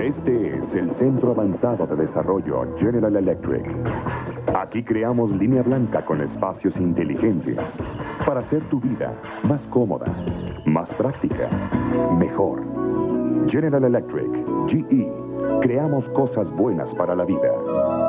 Este es el Centro Avanzado de Desarrollo General Electric. Aquí creamos línea blanca con espacios inteligentes para hacer tu vida más cómoda, más práctica, mejor. General Electric, GE, creamos cosas buenas para la vida.